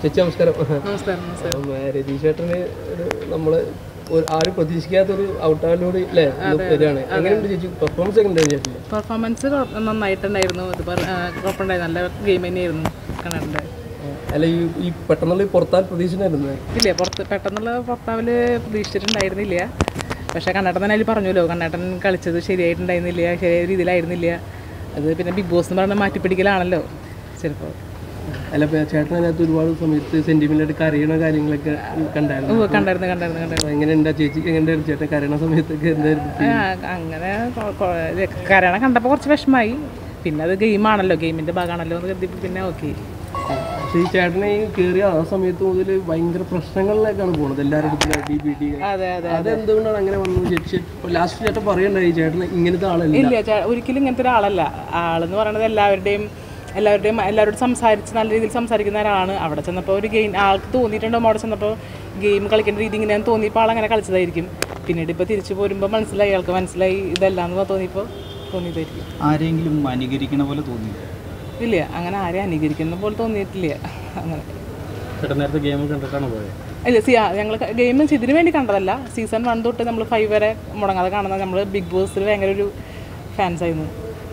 ചേച്ചി നമസ്കാരം. നമസ്കാരം. രതീഷ് ചേട്ടന് നമ്മൾ ആരും പ്രതീക്ഷിക്കാത്തൊരു ഔട്ടാലോട് അല്ലേ വരികയാണ്. എങ്ങനെയുണ്ട് ചേച്ചി പെർഫോമൻസ്? എങ്ങനെയുണ്ടായിരുന്നു ചേട്ടൻ്റെ പെർഫോമൻസ്? നന്നായിട്ടുണ്ടായിരുന്നു. ഇത് കുഴപ്പമുണ്ടായിരുന്നു. നല്ല ഗെയിം തന്നെയായിരുന്നു കണ്ടിട്ടുണ്ട്. അല്ല ഈ പെട്ടെന്നുള്ള പുറത്താൽ പ്രതീക്ഷിച്ചിട്ടുണ്ടായിരുന്നു? ഇല്ല, പെട്ടെന്നുള്ള പുറത്താവല് പ്രതീക്ഷിച്ചിട്ടുണ്ടായിരുന്നില്ല. പക്ഷേ കണ്ണേട്ടൻ തന്നെ അതിൽ പറഞ്ഞല്ലോ, കണ്ണേട്ടൻ കളിച്ചത് ശരിയായിട്ടുണ്ടായിരുന്നില്ല, ശരിയായ രീതിയിലായിരുന്നില്ല. അത് പിന്നെ ബിഗ് ബോസ് എന്ന് പറഞ്ഞാൽ മാറ്റിപ്പിടിക്കലാണല്ലോ ചിലപ്പോൾ. അല്ല ചേട്ടൻ അതിനകത്ത് ഒരുപാട് സമയത്ത് സെന്റിമെന്റായിട്ട് കരയണ കാര്യങ്ങളൊക്കെ കണ്ടായിരുന്നു. എങ്ങനെയുണ്ടാ ചേച്ചിക്ക്? എങ്ങനെയായിരുന്നു ചേട്ടൻ കരയണ സമയത്തൊക്കെ? എന്തായിരുന്നു അങ്ങനെ കരയണ കണ്ടപ്പോൾ കുറച്ച് വിഷമമായി. പിന്നെ അത് ഗെയിമാണല്ലോ, ഗെയിമിൻ്റെ ഭാഗമാണല്ലോ എന്ന് കരുതി പിന്നെ ഓക്കെ. പക്ഷേ ഈ ചേട്ടനെ കയറിയ ആ സമയത്ത് മുതൽ ഭയങ്കര പ്രശ്നങ്ങളിലേക്കാണ് പോകുന്നത് എല്ലാവരുടെ അടുത്തും. അതെന്തുകൊണ്ടാണ് അങ്ങനെ വന്നത് ചേച്ചി? ലാസ്റ്റ് ചേട്ടൻ പറയണ്ടായി ചേട്ടൻ ഇങ്ങനത്തെ ആളല്ല. ഇല്ല, ഒരിക്കലും ഇങ്ങനത്തെ ഒരാളല്ല. ആളെന്ന് പറയുന്നത് എല്ലാവരോടും സംസാരിച്ച് നല്ല രീതിയിൽ സംസാരിക്കുന്ന ഒരാളാണ്. അവിടെ ചെന്നപ്പോൾ ഒരു ഗെയിം ആൾക്ക് തോന്നിയിട്ടുണ്ടാകും. അവിടെ ചെന്നപ്പോൾ ഗെയിം കളിക്കേണ്ട രീതി ഇങ്ങനെയാണെന്ന് തോന്നിയപ്പോൾ ആളങ്ങനെ കളിച്ചതായിരിക്കും. പിന്നീട് ഇപ്പോൾ തിരിച്ചു പോരുമ്പോൾ ആൾക്ക് മനസ്സിലായി ഇതല്ലാന്ന് തോന്നിയതായിരിക്കും. ആരെങ്കിലും അനുകരിക്കണ പോലെ തോന്നി? ഇല്ല, അങ്ങനെ ആരെയും അനുകരിക്കുന്ന പോലെ തോന്നിയിട്ടില്ല. അങ്ങനെ ഗെയിം കണ്ടിട്ടാണ് പോയത്? ഇല്ല, ഞങ്ങൾ ഗെയിം ഇതിനു വേണ്ടി കണ്ടതല്ല. സീസൺ 1 തൊട്ട് നമ്മൾ 5 വരെ മുടങ്ങാതെ കാണുന്നത്. നമ്മൾ ബിഗ് ബോസിൽ ഭയങ്കര ഒരു ഫാൻസായിരുന്നു.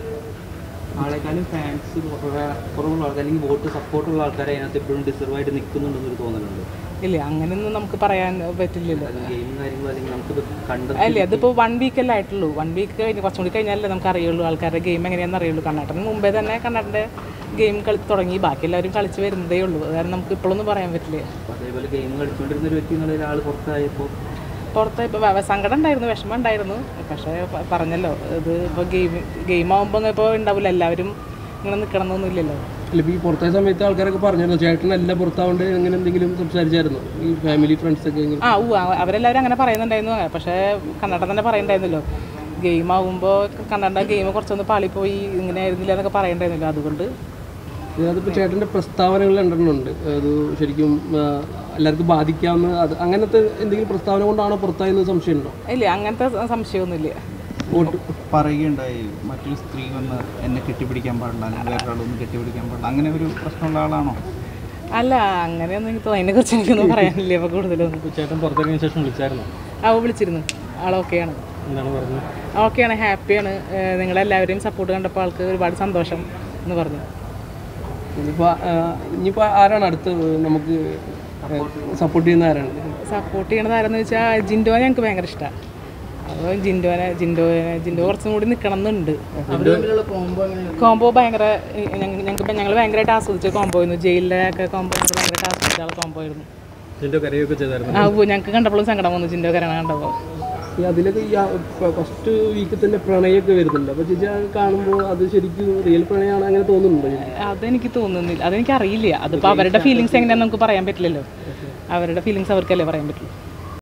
ആളെക്കാളും ഫാൻസ് കുറവുള്ള ആൾക്കാർ, അല്ലെങ്കിൽ വോട്ട് സപ്പോർട്ടുള്ള ആൾക്കാർ അതിനകത്ത് എപ്പോഴും ഡിസർവ് ആയിട്ട് നിൽക്കുന്നുണ്ടെന്നൊരു തോന്നലുണ്ട്. ഇല്ല, അങ്ങനെയൊന്നും നമുക്ക് പറയാൻ പറ്റില്ലല്ലോ. ഗെയിം കാര്യങ്ങൾ അല്ലെങ്കിൽ നമുക്കിത് അല്ലേ, അതിപ്പോൾ 1 വീക്കല്ലേ ആയിട്ടുള്ളൂ. 1 വീക്ക് കഴിഞ്ഞ് കുറച്ചും കൂടി കഴിഞ്ഞാലല്ലേ നമുക്ക് അറിയുള്ളൂ ആൾക്കാരുടെ ഗെയിം എങ്ങനെയാണെന്ന് അറിയുള്ളൂ. കണ്ണേട്ടന് മുമ്പേ തന്നെ കണ്ണേട്ടൻ്റെ ഗെയിം തുടങ്ങി. ബാക്കി എല്ലാവരും കളിച്ച് വരുന്നതേ ഉള്ളൂ. അതായത് നമുക്ക് ഇപ്പോഴൊന്നും പറയാൻ പറ്റില്ല. അതേപോലെ ഗെയിം കളിച്ചുകൊണ്ടിരുന്ന ഒരു വ്യക്തി എന്നുള്ള ഒരാൾ പുറത്തായപ്പോൾ സങ്കടം ഉണ്ടായിരുന്നു, വിഷമം ഉണ്ടായിരുന്നു. പക്ഷേ പറഞ്ഞല്ലോ, ഇത് ഇപ്പോൾ ഗെയിം ആകുമ്പോൾ ഇപ്പോൾ ഉണ്ടാവില്ല, എല്ലാവരും ഇങ്ങനെ നിൽക്കണം എന്നൊന്നുമില്ലല്ലോ. അല്ല, ഈ പുറത്തായ സമയത്ത് ആൾക്കാരൊക്കെ പറഞ്ഞിരുന്നു ചേട്ടനല്ല പുറത്താവേണ്ട, അങ്ങനെ എന്തെങ്കിലും സംസാരിച്ചായിരുന്നു ഈ ഫാമിലി ഫ്രണ്ട്സൊക്കെ? അവരെല്ലാവരും അങ്ങനെ പറയുന്നുണ്ടായിരുന്നു. പക്ഷേ കണ്ണേട്ടൻ തന്നെ പറയണ്ടായിരുന്നല്ലോ, ഗെയിം ആകുമ്പോൾ കണ്ണേട്ടൻ്റെ ഗെയിം കുറച്ചൊന്ന് പാളിപ്പോയി, ഇങ്ങനെ ആയിരുന്നില്ല എന്നൊക്കെ പറയണ്ടായിരുന്നല്ലോ. അതുകൊണ്ട് അതിപ്പോൾ ചേട്ടൻ്റെ പ്രസ്താവനകൾ രണ്ടെണ്ണമുണ്ട്. അത് ശരിക്കും എല്ലാവർക്കും ബാധിക്കാവുന്ന അങ്ങനത്തെ എന്തെങ്കിലും പ്രസ്താവന കൊണ്ടാണോ പുറത്തായെന്ന് സംശയമുണ്ടോ? ഇല്ല, അങ്ങനത്തെ സംശയമൊന്നുമില്ല. പറയുകയുണ്ടായി, മറ്റൊരു സ്ത്രീ വന്ന് എന്നെ കെട്ടിപ്പിടിക്കാൻ പാടില്ല, അല്ലെങ്കിൽ വേറൊരാളൊന്നും കെട്ടിപ്പിടിക്കാൻ പാടില്ല, അങ്ങനെ ഒരു പ്രശ്നമുള്ള ആളാണോ? അല്ല, അങ്ങനെയൊന്നും എനിക്ക് അതിനെക്കുറിച്ച് എനിക്കൊന്നും പറയാനില്ല. അപ്പോൾ കൂടുതലൊന്നും. ചേട്ടൻ പുറത്തിറങ്ങിയ ശേഷം വിളിച്ചായിരുന്നു? വിളിച്ചിരുന്നു. ആളോക്കെയാണ്. എന്താണ് പറഞ്ഞത്? ഓക്കെയാണ്, ഹാപ്പിയാണ്. നിങ്ങളെല്ലാവരെയും സപ്പോർട്ട് കണ്ടപ്പോൾ ആൾക്ക് ഒരുപാട് സന്തോഷം എന്ന് പറഞ്ഞു. ഇനിയിപ്പോൾ ആരാണ് അടുത്ത് നമുക്ക് സപ്പോർട്ട് ചെയ്യുന്ന? സപ്പോർട്ട് ചെയ്യണത് ആരെന്ന് വെച്ചാൽ ജിൻഡോനെ ഞങ്ങൾക്ക് ഭയങ്കര ഇഷ്ടമാണ്. അപ്പോൾ ജിൻഡോ കുറച്ചും കൂടി നിൽക്കണം എന്നുണ്ട്. കോംബോ ഭയങ്കര ഞങ്ങൾ ഭയങ്കരമായിട്ട് ആസ്വദിച്ച കോംബോ ആയിരുന്നു. ജയിലിലെ ഒക്കെ കോംബോ ഭയങ്കരമായിട്ട് ആസ്വദിച്ച കോംബോ ആയിരുന്നു. ഞങ്ങൾക്ക് കണ്ടപ്പോഴും സങ്കടം വന്നു ജിൻഡോ കരയണ കണ്ടപ്പോൾ. അതിലൊക്കെ ഈ ഫസ്റ്റ് വീക്കിൽ തന്നെ പ്രണയമൊക്കെ വരുന്നുണ്ട്. അപ്പോൾ ചേച്ചി കാണുമ്പോൾ അത് ശരിക്കും റിയൽ പ്രണയമാണ് അങ്ങനെ തോന്നുന്നുണ്ടോ? അതെനിക്ക് തോന്നുന്നില്ല, അതെനിക്ക് അറിയില്ല. അതിപ്പോൾ അവരുടെ ഫീലിങ്സ് എങ്ങനെയാണെന്ന് നമുക്ക് പറയാൻ പറ്റില്ലല്ലോ. അവരുടെ ഫീലിങ്സ് അവർക്കല്ലേ പറയാൻ പറ്റുള്ളൂ.